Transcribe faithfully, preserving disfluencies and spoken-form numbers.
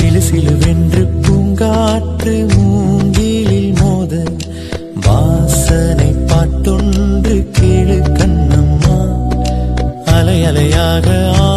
சிலு சிலுவென்று பூங்காற்று மூங்கிலில் மோத வாசனை பாட்டொன்று கேளு கண்ணம்மா. அலை அலையாக